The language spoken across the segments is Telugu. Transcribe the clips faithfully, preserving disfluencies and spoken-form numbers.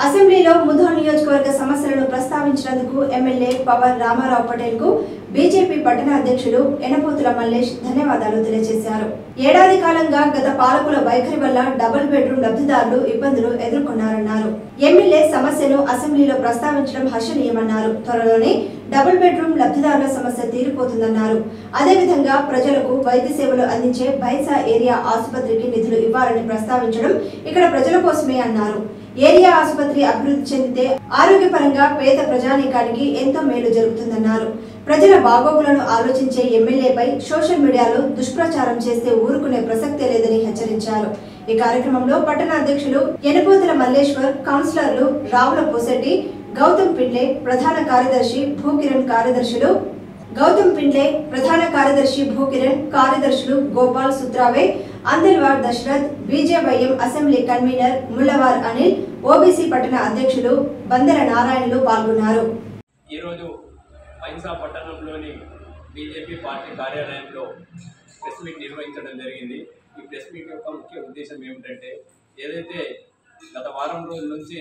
అసెంబ్లీలో ముధోల్ నియోజకవర్గ సమస్యలను ప్రస్తావించినందుకు ఎమ్మెల్యే పవర్ రామారావు పటేల్ కు బీజేపీ పట్టణ అధ్యక్షులు ఎనపోతుల మల్లేష్ ధన్యవాదాలు తెలియజేశారు. ఏడాది కాలంగా గత పాలకుల వైఖరి వల్ల డబుల్ బెడ్రూమ్ లబ్ధిదారులు ఇబ్బందులు ఎదుర్కొన్నారన్నారు. ఎమ్మెల్యే సమస్యను అసెంబ్లీలో ప్రస్తావించడం హర్షణీయమన్నారు. త్వరలోనే డబుల్ బెడ్రూమ్ లబ్ధిదారుల సమస్య తీరిపోతుందన్నారు. అదేవిధంగా ప్రజలకు వైద్య సేవలు అందించే బైసా ఏరియా ఆసుపత్రికి నిధులు ఇవ్వాలని ప్రస్తావించడం ఇక్కడ ప్రజల కోసమే అన్నారు. ఏరియా ఆసుపత్రి అభివృద్ధి చెందితే ఆరోగ్యపరంగా పేద ప్రజానీకానికి ఎంతో మేలు జరుగుతుందన్నారు. ప్రజల బాగోగులను ఆలోచించే ఎమ్మెల్యేపై సోషల్ మీడియాలో దుష్ప్రచారం చేస్తే ఊరుకునే ప్రసక్తే లేదని హెచ్చరించారు. ఈ కార్యక్రమంలో పట్టణ అధ్యక్షులు ఎనపోతుల మల్లేశ్వర్, కౌన్సిలర్లు రావుల పోసెట్టి, గౌతమ్ పిండ్లే, ప్రధాన కార్యదర్శి భూకిరణ్, కార్యదర్శులు గౌతమ్ పిండ్లే, ప్రధాన కార్యదర్శి భూకిరణ్, కార్యదర్శులు Gopal Sutrave, Andalwar Dasharath, BJYM assembly convenor Mullawar Anil, OBC పట్టణ అధ్యక్షులు బందెల నారాయణలు పాల్గొన్నారు. ఈరోజు బైన్సా పట్టణంలోని బీజేపీ పార్టీ కార్యాలయంలో ప్రెస్ మీట్ నిర్వహించడం జరిగింది. ఈ ప్రెస్ మీట్ యొక్క ముఖ్య ఉద్దేశం ఏమిటంటే, ఏదైతే గత వారం రోజుల నుంచి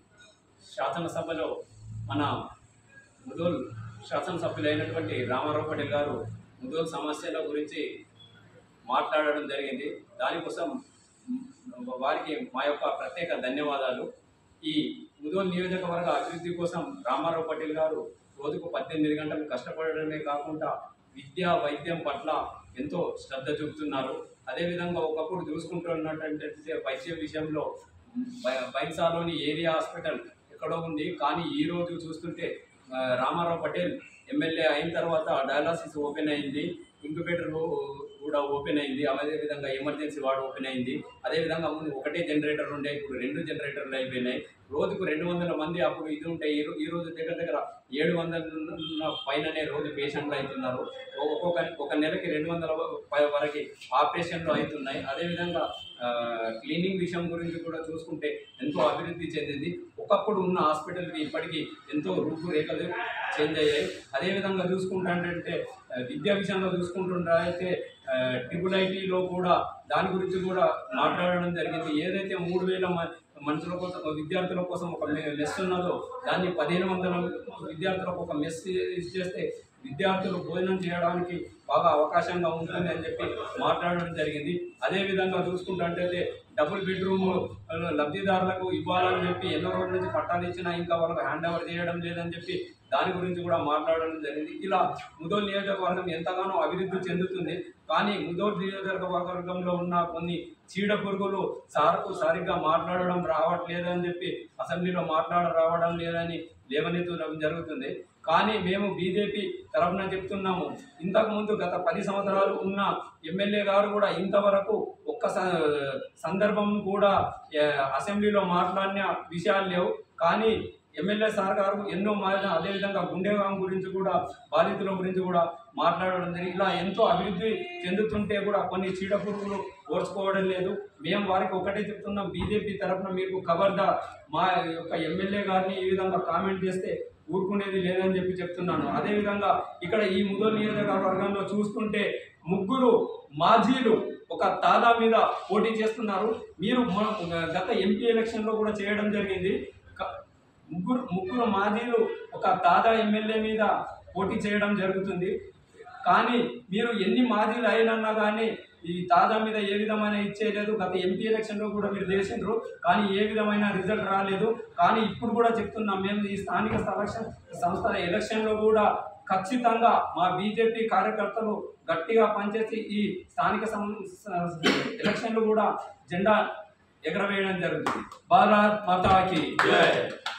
శాసనసభలో మన ముధోల్ శాసనసభ్యులైనటువంటి రామారావు పటేల్ గారు ముధోల్ సమస్యల గురించి మాట్లాడడం జరిగింది. దానికోసం వారికి మా యొక్క ప్రత్యేక ధన్యవాదాలు. ఈ ముధోల్ నియోజకవర్గ అభివృద్ధి కోసం రామారావు పటేల్ గారు రోజుకు పద్దెనిమిది గంటలు కష్టపడడమే కాకుండా విద్యా వైద్యం పట్ల ఎంతో శ్రద్ధ చూపుతున్నారు. అదేవిధంగా ఒకప్పుడు చూసుకుంటున్నటువంటి వైద్య విషయంలో బైన్సాలోని ఏరియా హాస్పిటల్ ఎక్కడో ఉంది, కానీ ఈరోజు చూస్తుంటే రామారావు పటేల్ ఎమ్మెల్యే అయిన తర్వాత డయాలసిస్ ఓపెన్ అయింది, ఇంక్యుబేటర్ కూడా ఓపెన్ అయింది, అదేవిధంగా ఎమర్జెన్సీ వార్డు ఓపెన్ అయింది. అదేవిధంగా ముందు ఒకటే జనరేటర్ ఉండే, ఇప్పుడు రెండు జనరేటర్లు అయిపోయినాయి. రోజుకు రెండు వందల మంది అప్పుడు ఇది ఉంటే ఈ రోజు దగ్గర దగ్గర ఏడు వందల పైననే రోజు పేషెంట్లు అవుతున్నారు. ఒక్కొక్క ఒక నెలకి రెండు వందల వరకు ఆపరేషన్లు అవుతున్నాయి. అదేవిధంగా క్లీనింగ్ విషయం గురించి కూడా చూసుకుంటే ఎంతో అభివృద్ధి చెందింది. ఒకప్పుడు ఉన్న హాస్పిటల్కి ఇప్పటికీ ఎంతో రూపురేఖలు చేంజ్ అయ్యాయి. అదేవిధంగా చూసుకుంటే విద్యా విషయంలో చూసుకుంటుంటే అయితే ట్రిపుల్ ఐటీలో కూడా దాని గురించి కూడా మాట్లాడడం జరిగింది. ఏదైతే మూడు వేల మనుషుల కోసం విద్యార్థుల కోసం ఒక మెస్ ఉన్నదో దాన్ని పదిహేను వందల విద్యార్థులకు ఒక మెస్ ఇచ్చేస్తే విద్యార్థులు భోజనం చేయడానికి బాగా అవకాశంగా ఉంటుంది అని చెప్పి మాట్లాడడం జరిగింది. అదేవిధంగా చూసుకుంటే డబుల్ బెడ్రూమ్ లబ్ధిదారులకు ఇవ్వాలని చెప్పి ఎన్నో రోజుల నుంచి పట్టాలు ఇచ్చినా ఇంకా వాళ్ళకు హ్యాండ్ ఓవర్ చేయడం లేదని చెప్పి దాని గురించి కూడా మాట్లాడడం జరిగింది. ఇలా ముధోల్ నియోజకవర్గం ఎంతగానో అభివృద్ధి చెందుతుంది. కానీ ముధోల్ నియోజకవర్గంలో ఉన్న కొన్ని చీడ పురుగులు సార్కు సరిగ్గా మాట్లాడడం రావట్లేదని చెప్పి అసెంబ్లీలో మాట్లాడ రావడం లేదని లేవనెత్తడం జరుగుతుంది. కానీ మేము బీజేపీ తరఫున చెప్తున్నాము, ఇంతకుముందు గత పది సంవత్సరాలు ఉన్న ఎమ్మెల్యే గారు కూడా ఇంతవరకు ఒక్క సందర్భం కూడా అసెంబ్లీలో మాట్లాడిన విషయాలు లేవు. కానీ ఎమ్మెల్యే సార్ గారు ఎన్నో మారిన, అదేవిధంగా గుండెగాం గురించి కూడా బాధితుల గురించి కూడా మాట్లాడడం జరిగింది. ఇలా ఎంతో అభివృద్ధి చెందుతుంటే కూడా కొన్ని చీడ పురుగులు ఓర్చుకోవడం లేదు. మేము వారికి ఒకటే చెప్తున్నాం, బీజేపీ తరఫున మీకు ఖబర్దార్, మా యొక్క ఎమ్మెల్యే గారిని ఈ విధంగా కామెంట్ చేస్తే ఊరుకునేది లేదని చెప్పి చెప్తున్నాను. అదేవిధంగా ఇక్కడ ఈ ముధోల్ నియోజకవర్గంలో చూసుకుంటే ముగ్గురు మాజీలు ఒక తాదా మీద పోటీ చేస్తున్నారు. మీరు గత ఎంపీ ఎలక్షన్లో కూడా చేయడం జరిగింది. ముగ్గురు ముగ్గురు మాజీలు ఒక తాదా ఎమ్మెల్యే మీద పోటీ చేయడం జరుగుతుంది. కానీ మీరు ఎన్ని మాజీలు అయినన్నా కానీ ఈ తాదా మీద ఏ విధమైన ఇచ్చేయలేదు. గత ఎంపీ ఎలక్షన్లో కూడా మీరు చేసిండ్రు, కానీ ఏ విధమైన రిజల్ట్ రాలేదు. కానీ ఇప్పుడు కూడా చెప్తున్నాం, మేము ఈ స్థానిక సంస్థల ఎలక్షన్లో కూడా ఖచ్చితంగా మా బీజేపీ కార్యకర్తలు గట్టిగా పనిచేసి ఈ స్థానిక ఎలక్షన్లు కూడా జెండా ఎగరవేయడం జరుగుతుంది. భారత్ మాతా కీ జై.